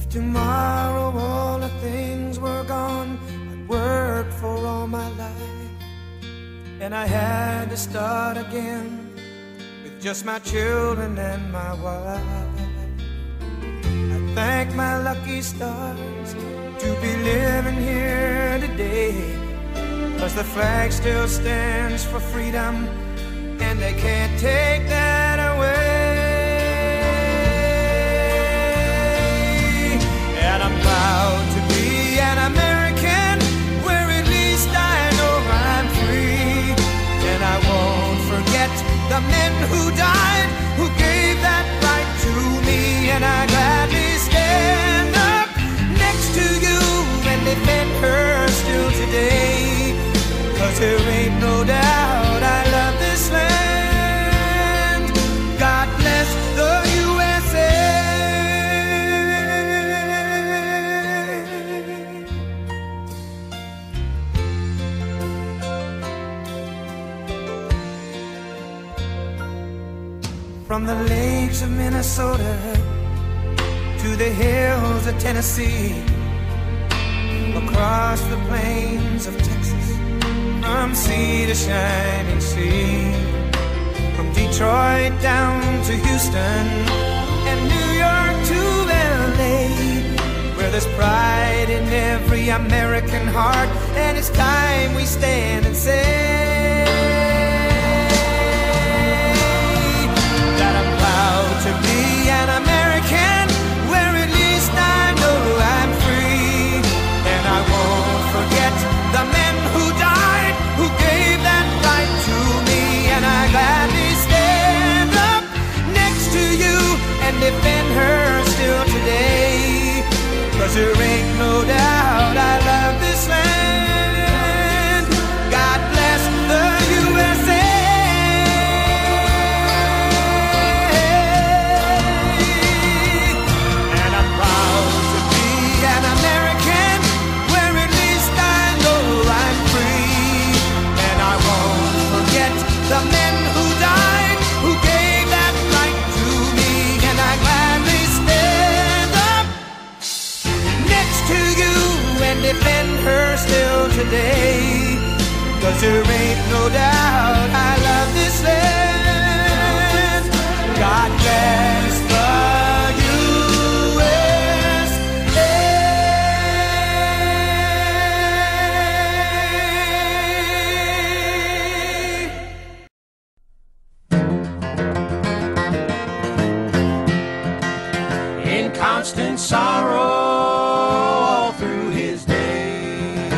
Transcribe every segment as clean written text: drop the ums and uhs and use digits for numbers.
tomorrow all the things were gone I'd worked for all my life, and I had to start again with just my children and my wife. I thank my lucky stars to be living here today, 'cause the flag still stands for freedom, and they can't take that away. And I'm proud to be an American, where at least I know I'm free. And I won't forget the men who died, who gave that right to me. And I gladly stand up next to you and defend her still today, 'cause there ain't no doubt I love this land. God bless the USA. From the lakes of Minnesota to the hills of Tennessee, across the plains of Texas, from sea to shining sea, from Detroit down to Houston and New York to LA, where there's pride in every American heart, and it's time we stand and say that I'm proud to be an American, where at least I know I'm free. And I won't forget the men who died, who gave that right to me. And I gladly stand up next to you and defend her still today, 'cause there ain't no doubt I love this land. God bless the USA. And I'm proud to be an American, where at least I know I'm free. And I won't forget the men who died, who gave that right to me. And I gladly stand up next to you and defend her still today, 'cause there ain't no doubt I love this land. God bless the USA. In constant sorrow all through his days,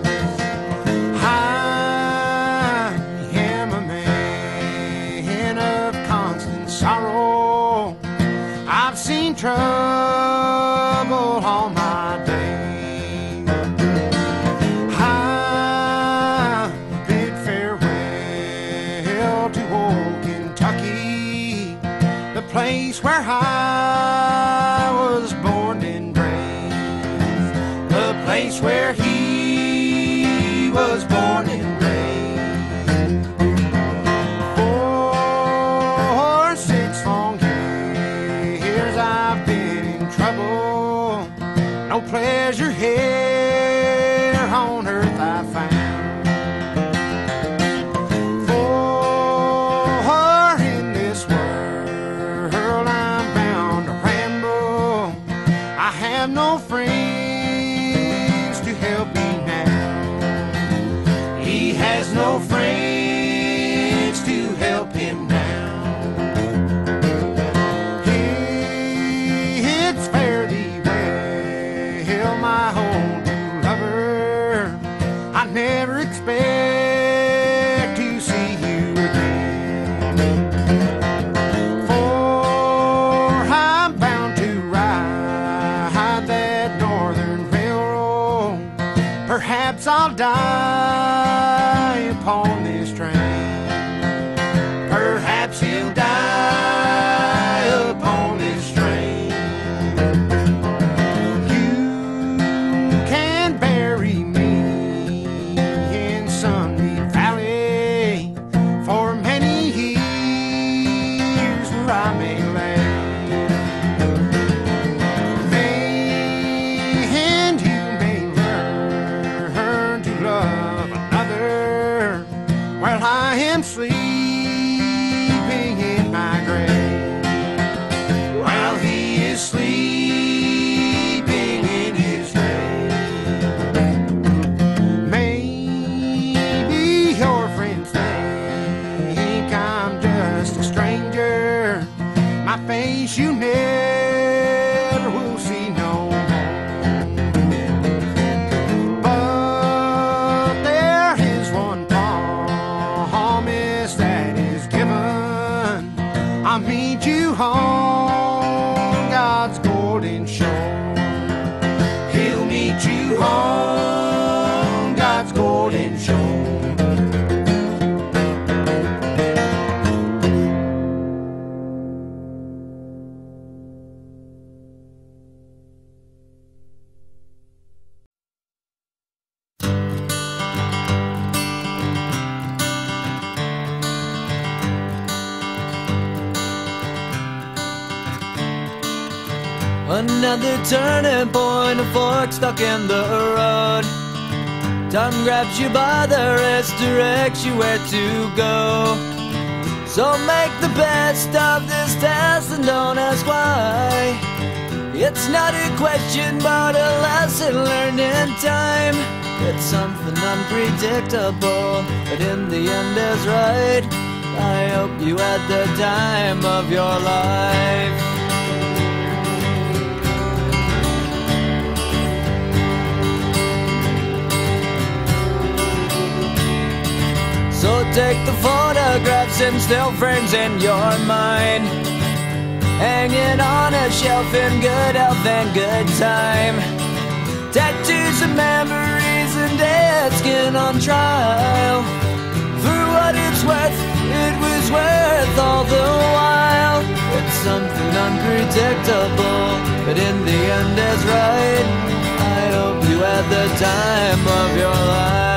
I am a man of constant sorrow. I've seen trouble all my days. I bid farewell to old Kentucky, the place where I was born and raised, the place where he was born and raised. For 6 long years I've been in trouble, no pleasure here on earth I found. For in this world I'm bound him sleeping in my grave. While he is sleeping in his grave. Maybe your friends think I'm just a stranger. My face you never will see no more. But there is one promise that is given. I'll meet you on God's golden shore. He'll meet you on God's golden shore. Another turning point, a fork stuck in the road. Time grabs you by the wrist, directs you where to go. So make the best of this test and don't ask why. It's not a question but a lesson learned in time. It's something unpredictable, but in the end is right. I hope you had the time of your life. So take the photographs and still frames in your mind, hanging on a shelf in good health and good time. Tattoos of memories and dead skin on trial. For what it's worth, it was worth all the while. It's something unpredictable, but in the end is right. I hope you had the time of your life.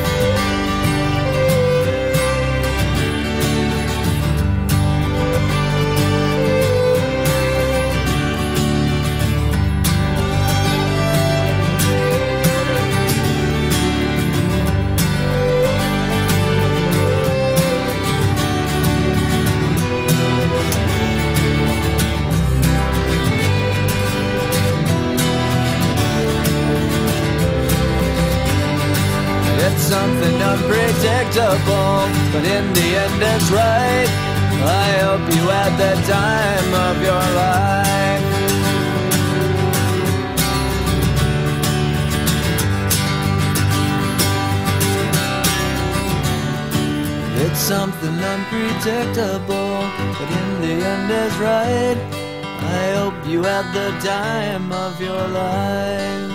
It's something unpredictable, but in the end it's right. I hope you had the time of your life. It's something unpredictable, but in the end is right. I hope you had the time of your life.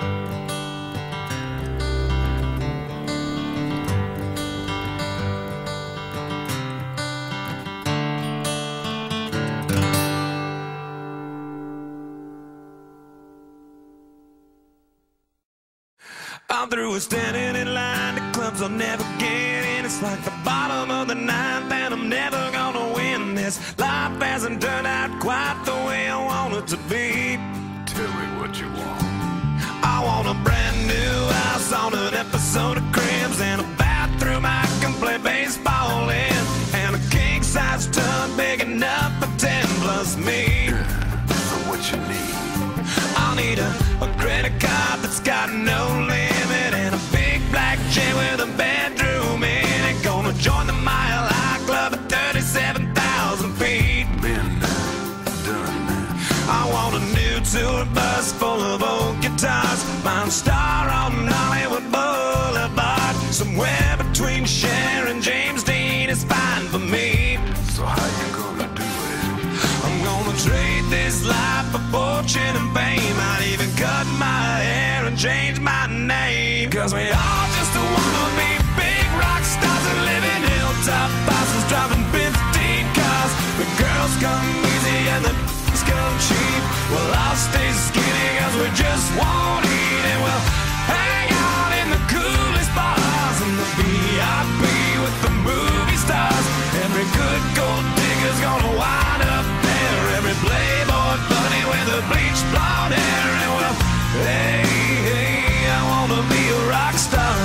I'm through with standing in line to clubs I'll never get in. It's like the bottom of the ninth and I'm never gonna win this. Life hasn't turned out quite the way I want it to be. Tell me what you want. I want a brand new house on an episode of Cribs, and a bathroom I can play baseball in, and a king-size tub big enough for 10 plus me. So what you need? I'll need a credit card that's got no limit, and a big black jet with a bedroom in it. Gonna join the Mile High Club at 37,000 feet. Been done. I want a new tour bus full of old guitars, mine star on Hollywood Boulevard. Somewhere between Cher and James Dean is fine for me. So how you gonna do it? I'm gonna trade this life for fortune and fame. I'd even cut my hair and change my name. Cause we all just wanna be big rock stars and live in hilltop houses, driving 15 cars. The girls come easy and the come cheap. Well, I'll stay skinny cause we just won't eat, and we'll hang out in the coolest bars and the VIP with the movie stars. Every good gold digger's gonna wind up there, every playboy bunny with the bleached blonde hair. And well, hey, hey, I wanna be a rock star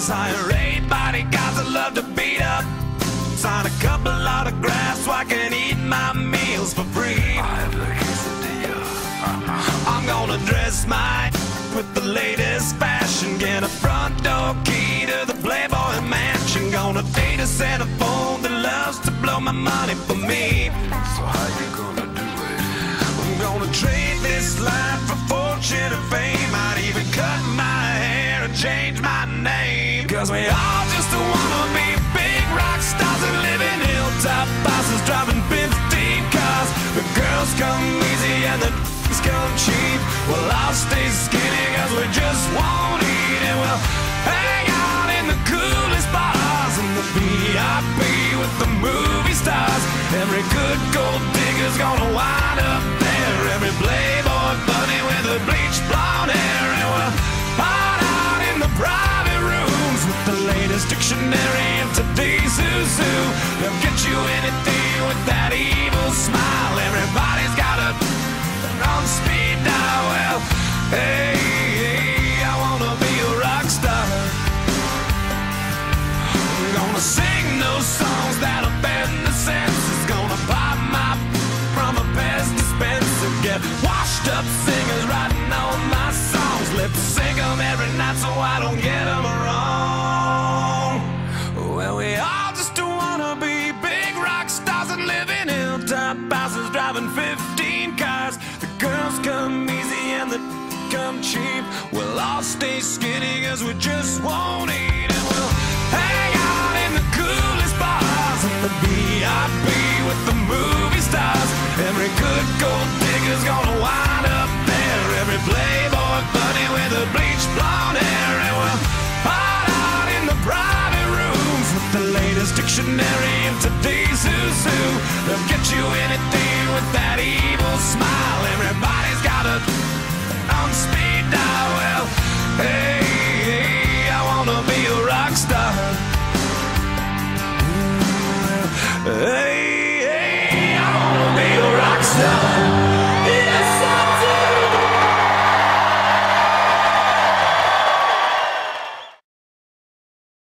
bills, hire 8 bodyguards that love to beat up, sign a couple autographs so I can eat my meals for free. I have the quesadilla. I'm gonna dress my with the latest fashion, get a front door key to the Playboy Mansion, gonna date a centerfold that loves to blow my money for me. So how you gonna do it? I'm gonna trade this life for fortune and fame. I'd even cut my hair and change my name, 'cause we all just wanna be big rock stars and live in hilltop houses, driving 15 cars. The girls come easy and the come cheap. Well, I'll stay skinny 'cause we just won't eat, and we'll hang out in the coolest bars in the VIP with the movie stars. Every good gold digger's gonna wind up there, every playboy bunny with a bleached blonde hair, and we'll hide out in the private rooms with the latest dictionary of today's who's who. They'll get you anything with that evil smile. Everybody's got a on speed dial. Well, hey, I wanna be a rock star. I'm gonna sing those songs that offend the senses, gonna pop my from a Pez dispenser, get washed up singers writing all my songs, lip sync them every night so I don't get them wrong. Well, we all just wanna be big rock stars and live in hilltop houses, driving 15 cars. The girls come easy and the come cheap. We'll all stay skinny 'cause we just won't eat, and we'll hang out in the coolest bars in the VIP with the movie stars. Every good gold digger's gonna wind up there, every playboy bunny with a bleached blonde hair, and we'll hide out in the private rooms with the latest dictionary of today's who's who. They'll get you anything with that evil smile. Everybody's got a on speed dial.